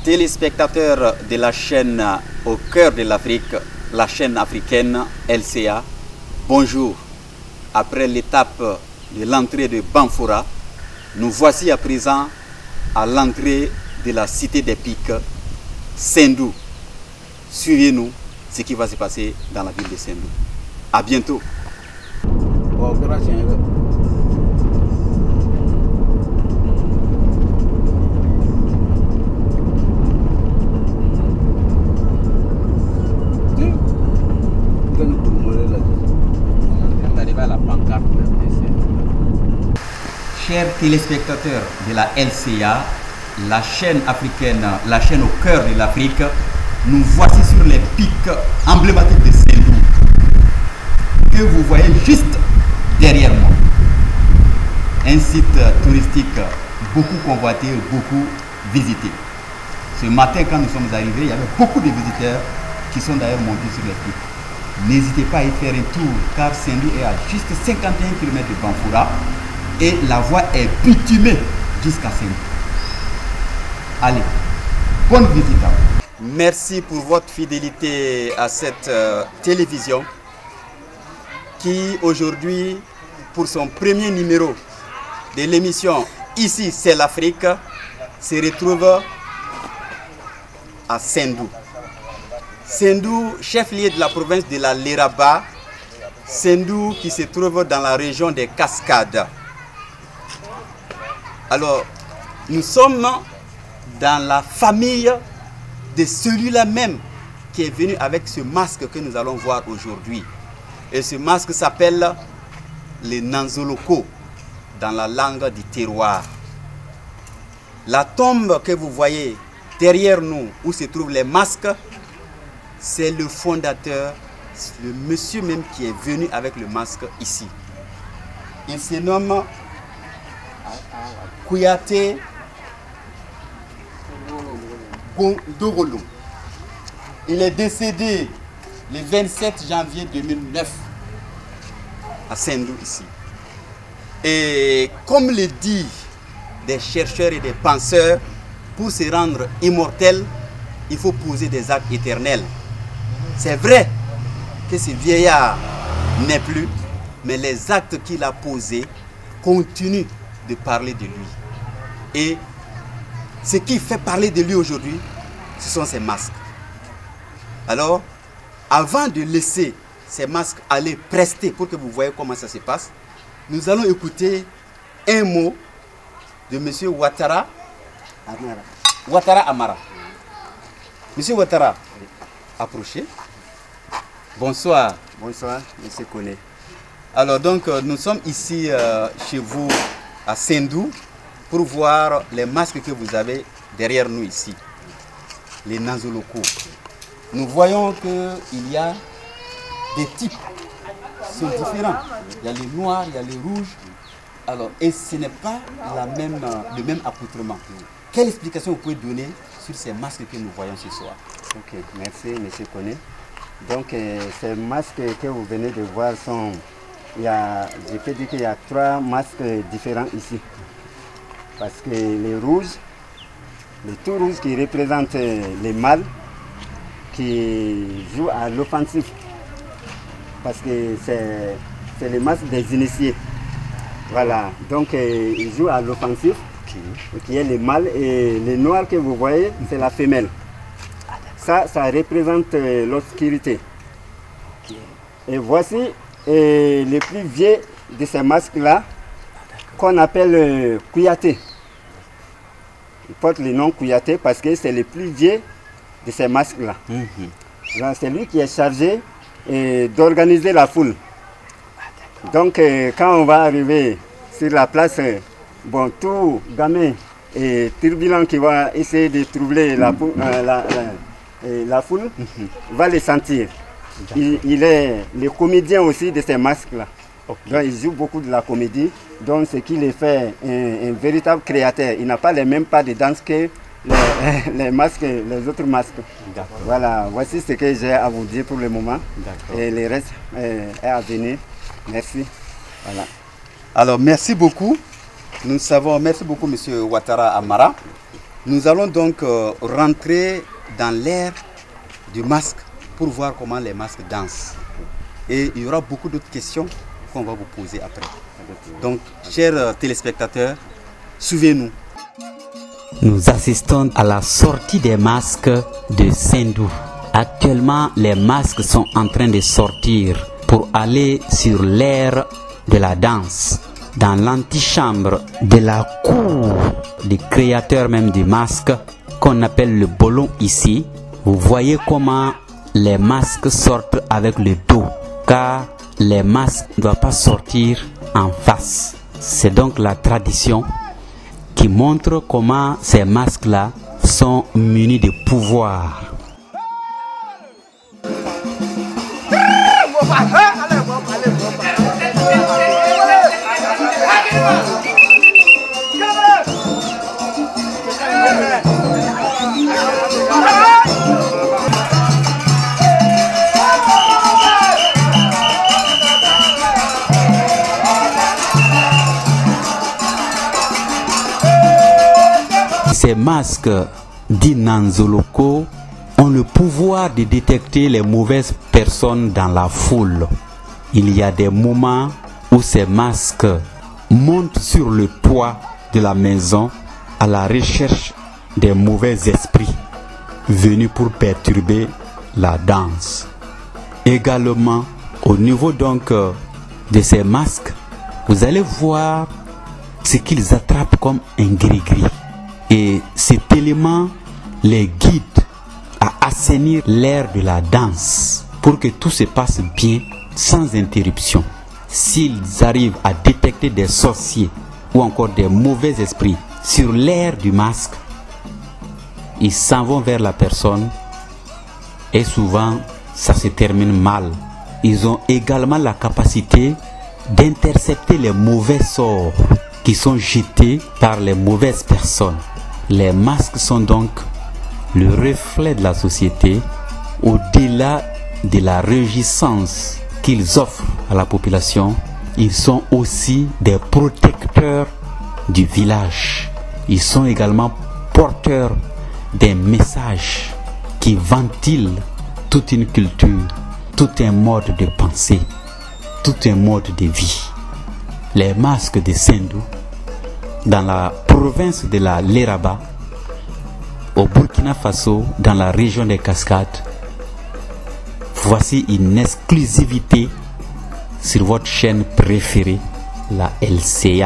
Téléspectateurs de la chaîne Au cœur de l'Afrique, la chaîne africaine LCA, bonjour. Après l'étape de l'entrée de Banfora, nous voici à présent à l'entrée de la cité des Pics, Sendou. Suivez-nous ce qui va se passer dans la ville de Sendou. À bientôt. Chers téléspectateurs de la LCA, la chaîne africaine, la chaîne au cœur de l'Afrique, nous voici sur les pics emblématiques de Sendou, que vous voyez juste derrière moi. Un site touristique beaucoup convoité, beaucoup visité. Ce matin, quand nous sommes arrivés, il y avait beaucoup de visiteurs qui sont d'ailleurs montés sur les pics. N'hésitez pas à y faire un tour, car Sendou est à juste 51 km de Banfora et la voie est bitumée jusqu'à Sendou. Allez, bonne visite. Merci pour votre fidélité à cette télévision qui aujourd'hui, pour son premier numéro de l'émission Ici c'est l'Afrique, se retrouve à Sendou. Sendou, chef-lieu de la province de la Léraba, Sendou qui se trouve dans la région des Cascades. Alors, nous sommes dans la famille de celui-là même qui est venu avec ce masque que nous allons voir aujourd'hui. Et ce masque s'appelle le Nanzoloko dans la langue du terroir. La tombe que vous voyez derrière nous où se trouvent les masques, c'est le fondateur, le monsieur même qui est venu avec le masque ici. Il se nomme Kouyaté Dorolo. Il est décédé le 27 janvier 2009 à Sendou ici. Et comme le dit des chercheurs et des penseurs, pour se rendre immortel, il faut poser des actes éternels. C'est vrai que ce vieillard n'est plus, mais les actes qu'il a posés continuent de parler de lui. Et ce qui fait parler de lui aujourd'hui, ce sont ces masques. Alors, avant de laisser ces masques aller prester pour que vous voyez comment ça se passe, nous allons écouter un mot de M. Ouattara Amara. Monsieur Ouattara, approchez. Bonsoir. Bonsoir, M. Koné. Alors donc, nous sommes ici chez vous à Sendou pour voir les masques que vous avez derrière nous ici, les Nanzoloko. Nous voyons qu'il y a des types qui sont différents. Il y a les noirs, il y a les rouges. Alors, et ce n'est pas le même accoutrement. Quelle explication vous pouvez donner sur ces masques que nous voyons ce soir? Ok, merci M. Koné. Donc, ces masques que vous venez de voir sont... je peux dire qu'il y a 3 masques différents ici. Parce que les rouges, le tout rouge qui représente les mâles qui jouent à l'offensif. Parce que c'est le masque des initiés. Voilà, donc ils jouent à l'offensif, qui est le mâle, et le noir que vous voyez, c'est la femelle. Ça représente l'obscurité. Et voici les plus vieux de ces masques-là, qu'on appelle Kouyaté. Il porte le nom Kouyaté parce que c'est le plus vieux de ces masques-là. C'est lui qui est chargé d'organiser la foule. Donc quand on va arriver sur la place, bon, tout gamin et turbulent qui va essayer de troubler la foule va le sentir. Il est le comédien aussi de ces masques-là. Okay. Donc, il joue beaucoup de la comédie, donc ce qui le fait un véritable créateur. Il n'a pas les mêmes pas de danse que les masques, les autres masques. Voilà, voici ce que j'ai à vous dire pour le moment. Et le reste est à venir. Merci. Voilà. Alors, merci beaucoup. Nous savons, merci beaucoup, M. Ouattara Amara. Nous allons donc rentrer dans l'ère du masque pour voir comment les masques dansent. Et il y aura beaucoup d'autres questions qu'on va vous poser après. Donc, chers téléspectateurs, suivez-nous. Nous assistons à la sortie des masques de Sendou. Actuellement, les masques sont en train de sortir pour aller sur l'ère de la danse. Dans l'antichambre de la cour du créateur même du masque, qu'on appelle le bolon ici, vous voyez comment les masques sortent avec le dos, car les masques ne doivent pas sortir en face. C'est donc la tradition qui montre comment ces masques-là sont munis de pouvoir. Ces masques dits Nanzoloko ont le pouvoir de détecter les mauvaises personnes dans la foule. Il y a des moments où ces masques montent sur le toit de la maison à la recherche des mauvais esprits venus pour perturber la danse. Également, au niveau donc de ces masques, vous allez voir ce qu'ils attrapent comme un gris-gris. Et cet élément les guide à assainir l'air de la danse pour que tout se passe bien sans interruption. S'ils arrivent à détecter des sorciers ou encore des mauvais esprits sur l'air du masque, ils s'en vont vers la personne et souvent ça se termine mal. Ils ont également la capacité d'intercepter les mauvais sorts qui sont jetés par les mauvaises personnes. Les masques sont donc le reflet de la société. Au-delà de la réjouissance qu'ils offrent à la population, ils sont aussi des protecteurs du village. Ils sont également porteurs des messages qui ventilent toute une culture, tout un mode de pensée, tout un mode de vie. Les masques de Sendou, dans la province de la Léraba, au Burkina Faso, dans la région des Cascades. Voici une exclusivité sur votre chaîne préférée, la LCA.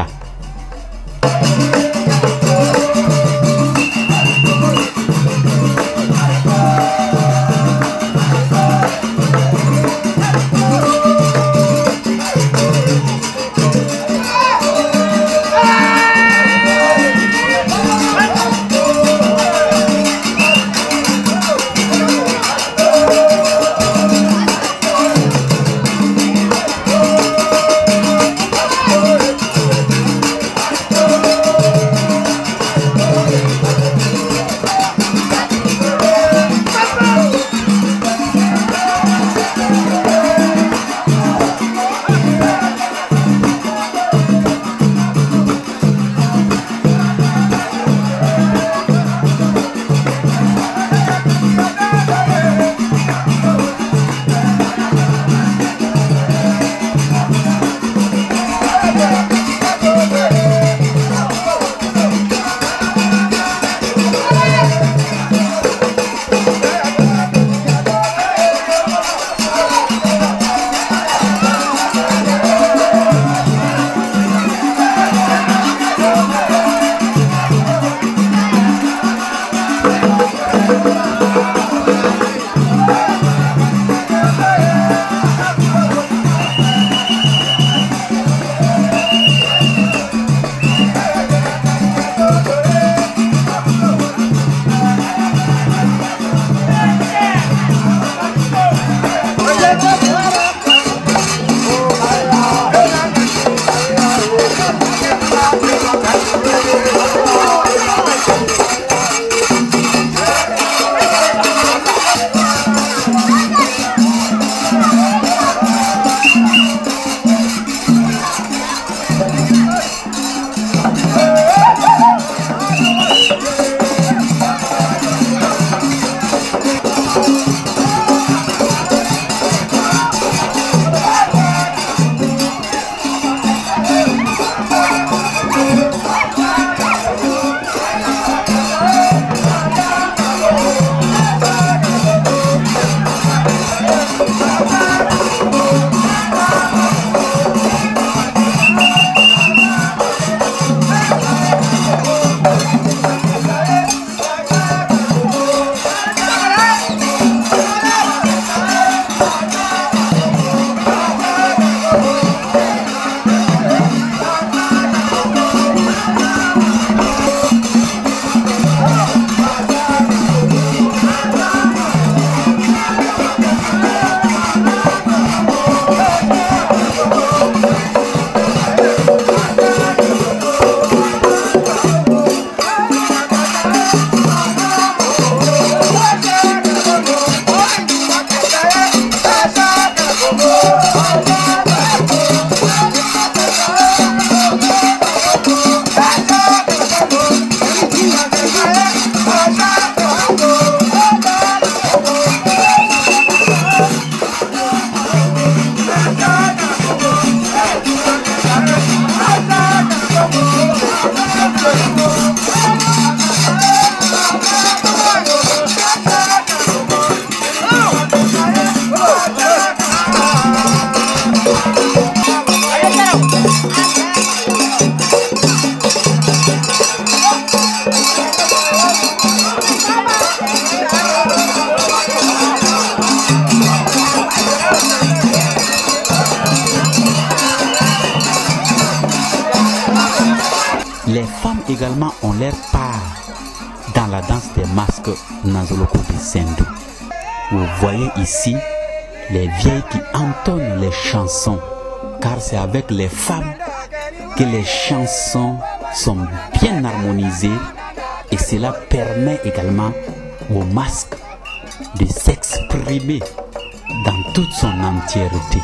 également ont leur part dans la danse des masques Nanzoloko de Sendou. Vous voyez ici les vieilles qui entonnent les chansons, car c'est avec les femmes que les chansons sont bien harmonisées et cela permet également au masque de s'exprimer dans toute son entièreté.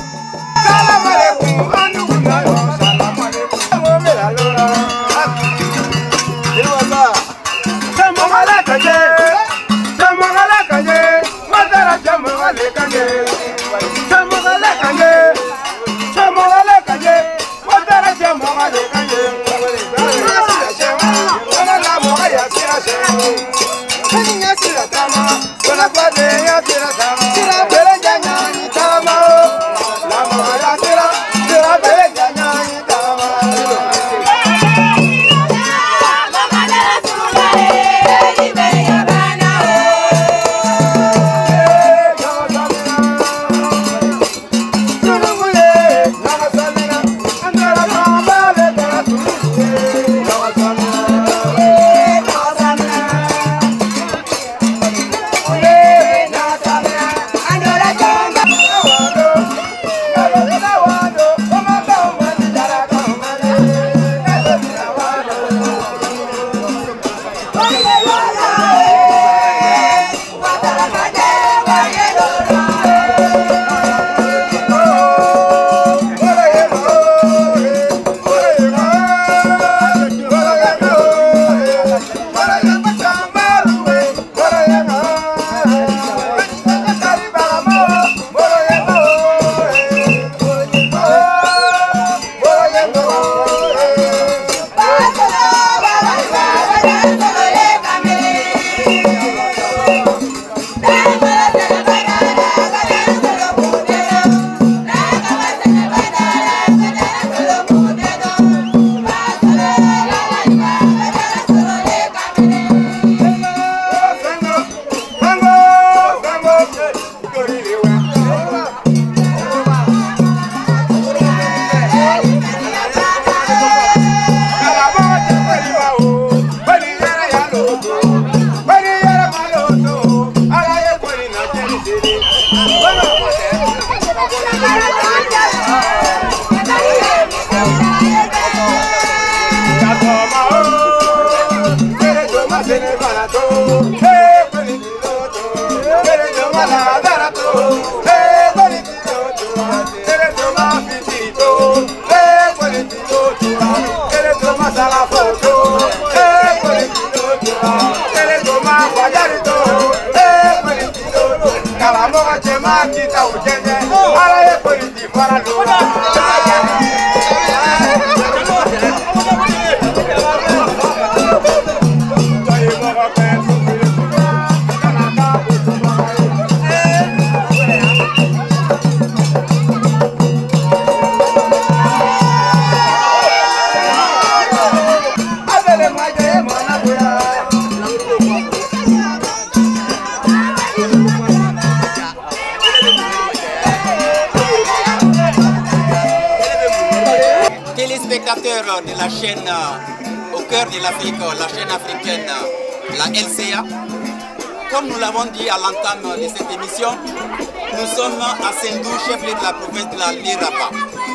Téléspectateurs de la chaîne au cœur de l'Afrique, la chaîne africaine, la LCA, comme nous l'avons dit à l'entame de cette émission, nous sommes à Sendou, chef-lieu de la province de la Liraba.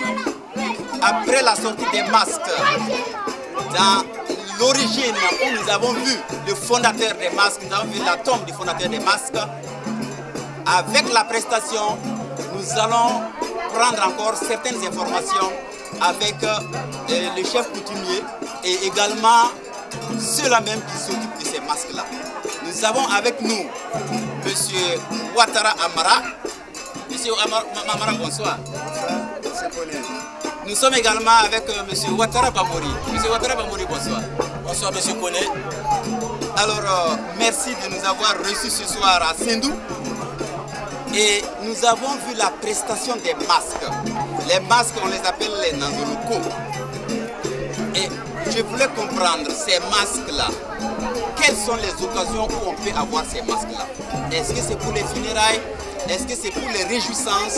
Après la sortie des masques, dans l'origine où nous avons vu le fondateur des masques, nous avons vu la tombe du fondateur des masques, avec la prestation, nous allons prendre encore certaines informations avec le chef coutumier et également ceux-là même qui s'occupent de ces masques-là. Nous avons avec nous M. Ouattara Amara. M. Amara, bonsoir. Nous sommes également avec M. Ouattara Bamori. M. Ouattara Bamori, bonsoir. Bonsoir M. Kone. Alors, merci de nous avoir reçus ce soir à Sendou. Et nous avons vu la prestation des masques. Les masques, on les appelle les Nanzoloko. Et je voulais comprendre ces masques-là. Quelles sont les occasions où on peut avoir ces masques-là? Est-ce que c'est pour les funérailles? Est-ce que c'est pour les réjouissances?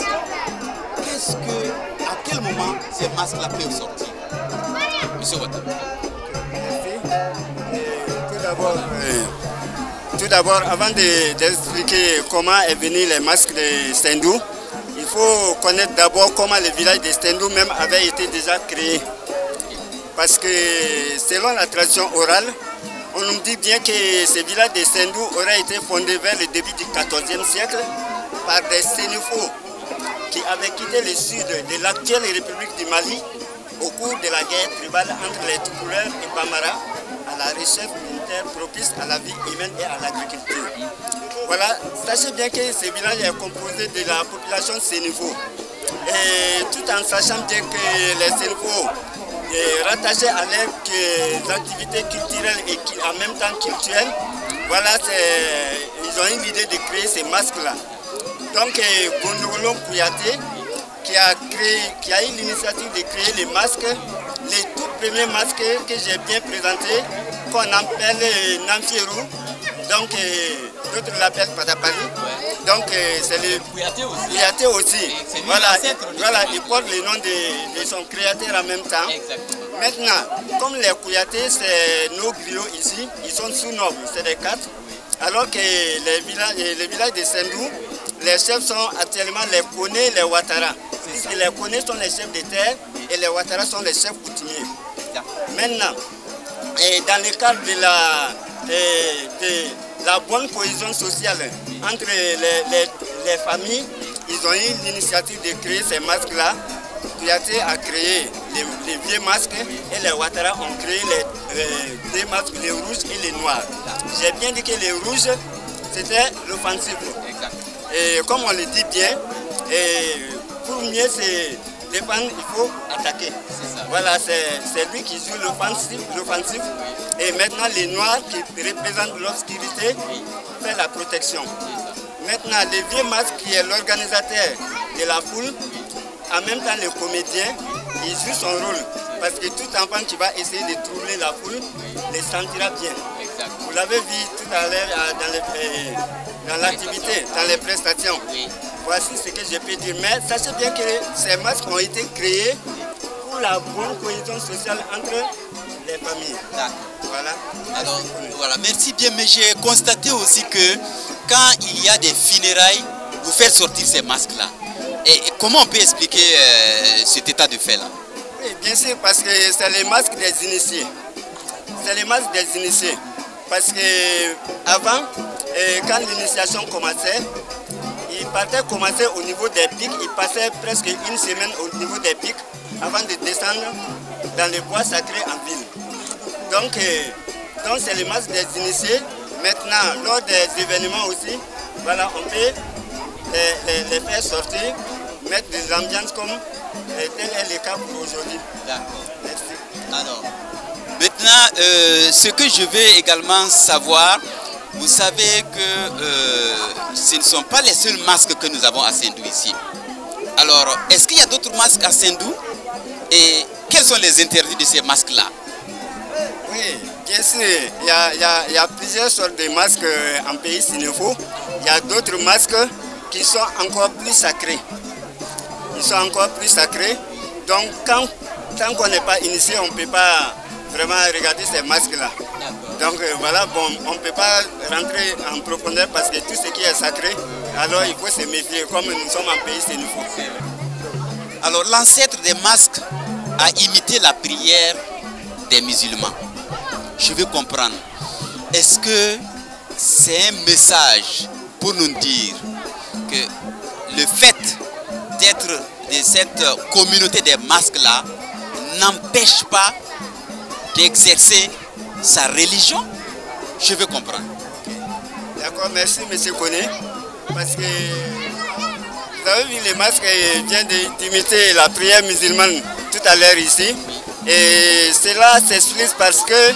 À quel moment ces masques-là peuvent sortir? Monsieur Ouattara. Tout d'abord, avant d'expliquer comment est venu les masques de Sendou, il faut connaître d'abord comment le village de Sendou même avait été déjà créé. Parce que selon la tradition orale, on nous dit bien que ce village de Sendou aurait été fondé vers le début du XIVe siècle par des Sénéfaux qui avaient quitté le sud de l'actuelle République du Mali au cours de la guerre tribale entre les Toucouleurs et Bambara à la recherche d'une terre propice à la vie humaine et à l'agriculture. Voilà, sachez bien que ce village est composé de la population Sénéfaux. Et tout en sachant bien que les Sénéfaux rattachés à leurs activités culturelles et en même temps culturelles, voilà, ils ont eu l'idée de créer ces masques-là. Donc, Gondolo Kouyaté, qui a eu l'initiative de créer les masques, les tout premiers masques que j'ai bien présentés, qu'on appelle Namfierou, donc d'autres l'appellent Patapali. Donc c'est le Kouyaté aussi. Voilà, il porte le nom de son créateur en même temps. Exactement. Maintenant, comme les Kouyatés, c'est nos griots ici, ils sont sous-nobles, c'est des 4. Alors que les villages de Sendou, les chefs sont actuellement les Kone et les Ouattara. Puisque les Kone sont les chefs de terre et les Ouattara sont les chefs coutumiers. Maintenant, dans le cadre de la bonne cohésion sociale entre les familles, ils ont eu l'initiative de créer ces masques-là. Kouyaté a créé les vieux masques et les Ouattara ont créé les deux masques, les rouges et les noirs. J'ai bien dit que les rouges, c'était l'offensive. Et comme on le dit bien, pour mieux se défendre, il faut attaquer. Voilà, c'est lui qui joue l'offensive. Et maintenant, les noirs qui représentent l'obscurité fait la protection. Maintenant, les vieux masques qui est l'organisateur de la foule, en même temps, le comédien, il joue son rôle. Parce que tout enfant qui va essayer de troubler la foule, les sentira bien. Vous l'avez vu tout à l'heure dans l'activité, dans les prestations. Voici ce que je peux dire. Mais sachez bien que ces masques ont été créés pour la bonne cohésion sociale entre les familles. Voilà. Alors, voilà, merci bien. Mais j'ai constaté aussi que quand il y a des funérailles, vous faites sortir ces masques-là. Et comment on peut expliquer cet état de fait-là? Oui, bien sûr, parce que c'est les masques des initiés. C'est les masques des initiés. Parce que avant, quand l'initiation commençait, il partait commencer au niveau des pics, il passait presque une semaine au niveau des pics avant de descendre dans les bois sacrés en ville. Donc c'est les masques des initiés. Maintenant, lors des événements aussi, voilà, on peut les faire sortir, mettre des ambiances comme tel est le cas pour aujourd'hui. D'accord. Merci. Alors, maintenant, ce que je veux également savoir, vous savez que ce ne sont pas les seuls masques que nous avons à Sendou ici. Alors, est-ce qu'il y a d'autres masques à Sendou? Et quels sont les interdits de ces masques-là? Oui, bien sûr, il y a plusieurs sortes de masques en pays Sénéfaux. Il y a d'autres masques qui sont encore plus sacrés. Ils sont encore plus sacrés. Donc, tant qu'on n'est pas initié, on ne peut pas vraiment regarder ces masques-là. Donc voilà, bon, on ne peut pas rentrer en profondeur parce que tout ce qui est sacré, alors il faut se méfier comme nous sommes en pays Sénéfaux. Alors l'ancêtre des masques a imité la prière des musulmans. Je veux comprendre. Est-ce que c'est un message pour nous dire que le fait d'être de cette communauté des masques-là n'empêche pas d'exercer sa religion? Je veux comprendre. D'accord, merci M. Koné. Parce que vous avez vu les masques viennent d'imiter la prière musulmane tout à l'heure ici. Et cela s'explique parce que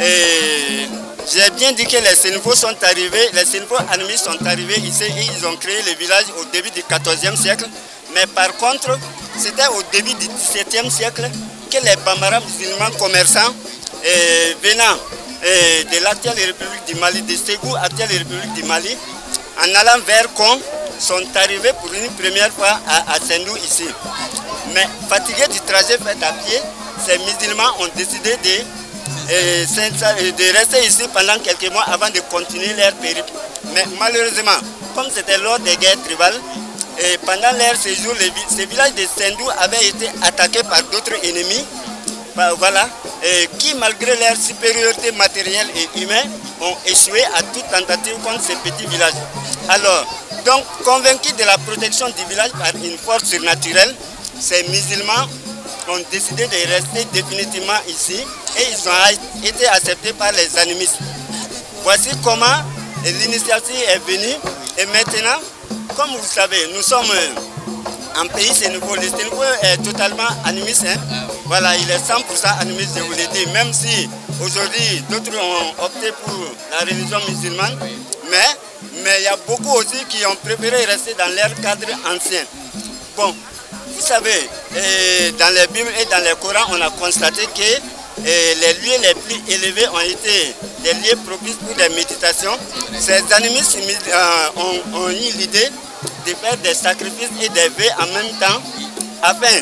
j'ai bien dit que les Sénéfaux sont arrivés, les Sénéfaux ennemis sont arrivés ici et ils ont créé le village au début du XIVe siècle. Mais par contre, c'était au début du XVIIe siècle que les Bambara musulmans commerçants venant de l'actuelle République du Mali, de Ségou, actuelle République du Mali, en allant vers Kong, sont arrivés pour une première fois à Sendou ici. Mais fatigués du trajet fait à pied, ces musulmans ont décidé de de rester ici pendant quelques mois avant de continuer leur périple. Mais malheureusement, comme c'était lors des guerres tribales, et pendant leur séjour, ces villages de Sendou avaient été attaqués par d'autres ennemis, voilà, qui malgré leur supériorité matérielle et humaine ont échoué à toute tentative contre ces petits villages. Alors, donc convaincus de la protection du village par une force surnaturelle, ces musulmans ont décidé de rester définitivement ici et ils ont été acceptés par les animistes. Voici comment l'initiative est venue et maintenant, comme vous savez, nous sommes en pays Sénégal. Le Sénégal est totalement animiste. Hein? Voilà, il est 100% animiste, je vous l'ai dit. Même si aujourd'hui d'autres ont opté pour la religion musulmane, mais il y a beaucoup aussi qui ont préféré rester dans leur cadre ancien. Bon, vous savez, dans les Bibles et dans les Corans, on a constaté que les lieux les plus élevés ont été des lieux propices pour des méditations. Ces animistes ont eu l'idée de faire des sacrifices et des vœux en même temps afin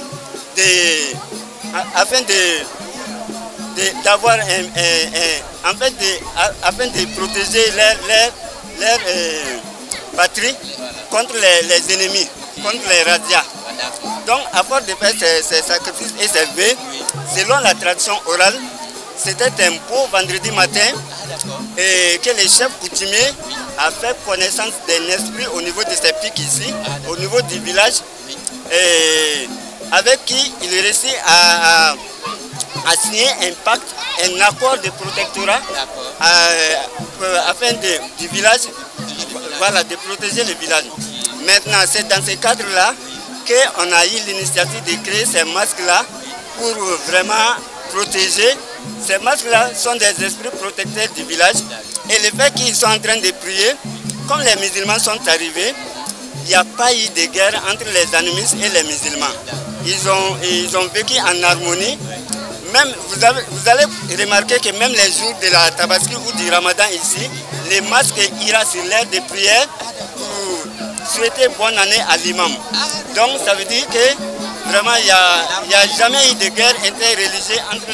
de protéger leur patrie contre les ennemis, contre les razzias. Donc, à force de faire ces sacrifices et ces vœux, selon la tradition orale, c'était un beau vendredi matin et que le chef coutumier a fait connaissance d'un esprit au niveau de ces pics ici, au niveau du village, et avec qui il réussit à signer un pacte, un accord de protectorat afin du village, voilà, de protéger le village. Maintenant, c'est dans ce cadre-là qu'on a eu l'initiative de créer ces masques-là pour vraiment protéger. Ces masques-là sont des esprits protecteurs du village. Et le fait qu'ils sont en train de prier, comme les musulmans sont arrivés, il n'y a pas eu de guerre entre les animistes et les musulmans. Ils ont vécu en harmonie. Même, vous allez remarquer que même les jours de la Tabaski ou du Ramadan ici, les masques iront sur l'air de prière pour souhaiter bonne année à l'imam. Donc ça veut dire que vraiment il n'y a jamais eu de guerre interreligieuse entre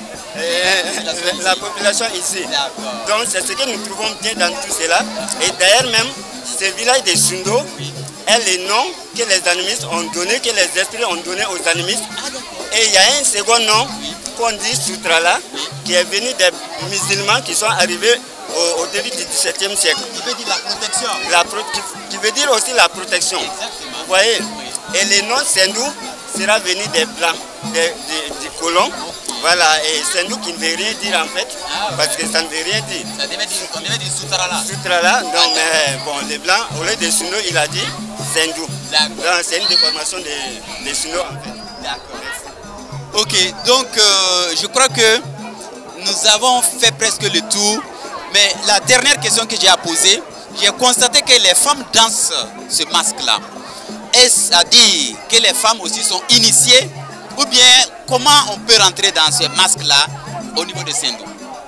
la population ici. Donc c'est ce que nous trouvons bien dans tout cela. Et d'ailleurs même, ce village de Sundo est le nom que les animistes ont donné, que les esprits ont donné aux animistes. Et il y a un second nom qu'on dit Sutrala, qui est venu des musulmans qui sont arrivés au début du XVIIe siècle. Qui veut dire la protection. Qui veut dire aussi la protection. Exactement. Vous voyez. Et le nom Sendou sera venu des blancs, du colon. Voilà, et Sendou qui ne veut rien dire en fait, parce que ça ne veut rien dire. On devait dire Sutrala. Sutrala, non mais bon, les blancs, au lieu de Suno, il a dit Sendou. Donc c'est une déformation de Suno en fait. D'accord. Ok, donc je crois que nous avons fait presque le tour. Mais la dernière question que j'ai à poser, j'ai constaté que les femmes dansent ce masque-là. Est-ce à dire que les femmes aussi sont initiées? Ou bien comment on peut rentrer dans ce masque-là au niveau de Sendou?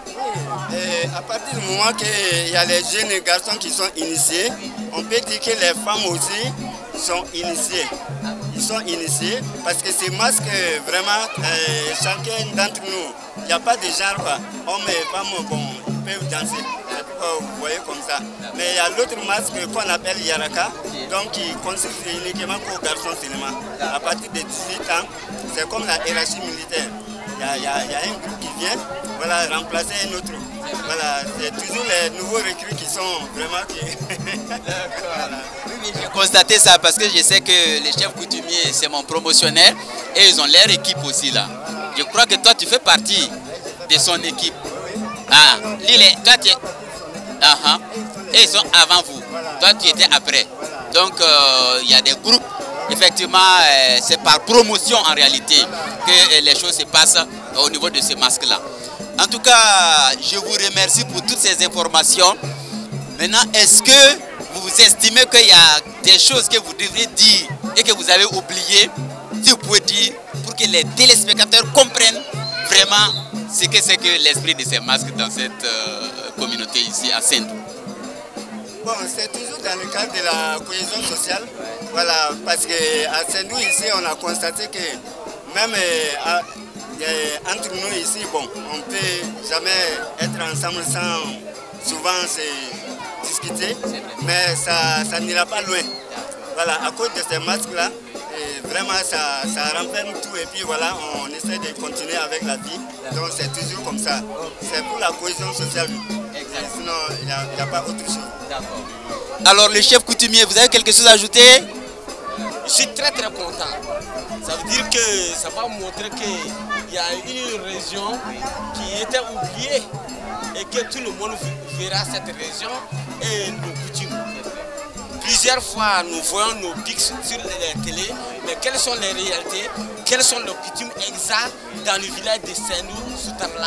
À partir du moment qu'il y a les jeunes garçons qui sont initiés, on peut dire que les femmes aussi sont initiées. Ils sont initiés parce que ces masques, vraiment, chacun d'entre nous, il n'y a pas de genre, quoi. Hommes et femmes, bon, ils peuvent danser. Vous voyez comme ça. Mais il y a l'autre masque qu'on appelle Yaraka, donc qui consiste uniquement qu'aux garçons seulement. À partir de 18 ans, c'est comme la hiérarchie militaire. Il y a un groupe qui vient, voilà, remplacer un autre. Voilà, c'est toujours les nouveaux recrues qui sont vraiment... Voilà. Oui, j'ai constaté ça parce que je sais que les chefs coutumiers, c'est mon promotionnaire et ils ont leur équipe aussi là. Je crois que toi, tu fais partie de son équipe. Ah, toi, tu es... Et ils sont avant vous. Toi, tu étais après. Donc, il y a des groupes. Effectivement, c'est par promotion en réalité que les choses se passent au niveau de ces masques-là. En tout cas, je vous remercie pour toutes ces informations. Maintenant, est-ce que vous estimez qu'il y a des choses que vous devriez dire et que vous avez oubliées? Si vous pouvez dire pour que les téléspectateurs comprennent vraiment ce que c'est que l'esprit de ces masques dans cette communauté ici à Sendou. Bon, c'est toujours dans le cadre de la cohésion sociale. Voilà, parce qu'à Sendou, ici, on a constaté que même entre nous ici, bon, on ne peut jamais être ensemble sans souvent se discuter, mais ça n'ira pas loin. Voilà, à cause de ces masques-là, vraiment ça renferme tout et puis voilà, on essaie de continuer avec la vie. Donc c'est toujours comme ça. C'est pour la cohésion sociale. Sinon, il n'y a pas autre chose. D'accord. Alors le chef coutumier, vous avez quelque chose à ajouter? Je suis très content. Ça veut dire que ça va montrer qu'il y a une région qui était oubliée et que tout le monde verra cette région et nos coutumes. Plusieurs fois, nous voyons nos pics sur les télés, mais quelles sont les réalités, quelles sont les coutumes exactes dans le village de Saint-Loup, Soutarla?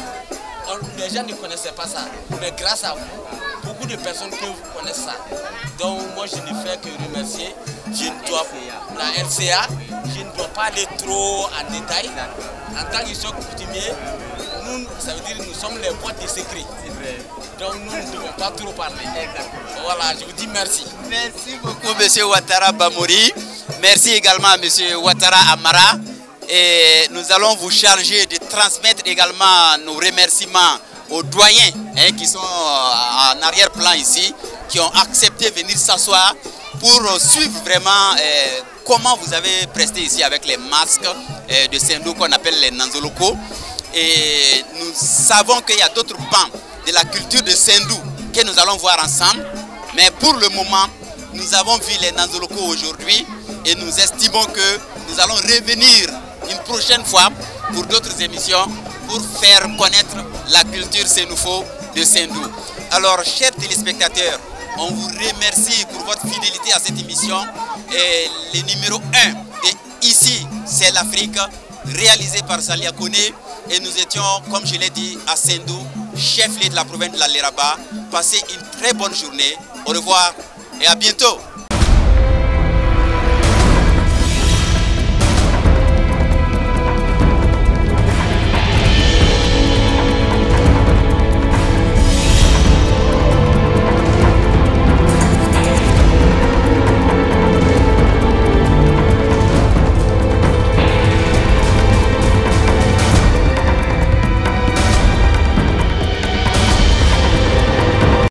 Les gens ne connaissaient pas ça, mais grâce à vous, beaucoup de personnes connaissent ça. Donc moi, je ne fais que remercier. Je ne dois la LCA, je ne dois pas aller trop en détail. En tant que chef coutumier, nous, ça veut dire que nous sommes les boîtes de secrets. Donc nous ne devons pas trop parler. Voilà, je vous dis merci. Merci beaucoup, M. Ouattara Bamori. Merci également à M. Ouattara Amara. Et nous allons vous charger de transmettre également nos remerciements aux doyens qui sont en arrière-plan ici, qui ont accepté de venir s'asseoir pour suivre vraiment comment vous avez presté ici avec les masques de Sendou qu'on appelle les Nanzoloko. Et nous savons qu'il y a d'autres pans de la culture de Sendou que nous allons voir ensemble. Mais pour le moment, nous avons vu les Nanzoloko aujourd'hui et nous estimons que nous allons revenir une prochaine fois pour d'autres émissions pour faire connaître la culture sénoufo de Sendou. Alors, chers téléspectateurs, on vous remercie pour votre fidélité à cette émission. Et le numéro 1 de Ici, c'est l'Afrique, réalisé par Salia Koné. Et nous étions, comme je l'ai dit, à Sendou, chef-lieu de la province de la Léraba. Passez une très bonne journée. Au revoir et à bientôt.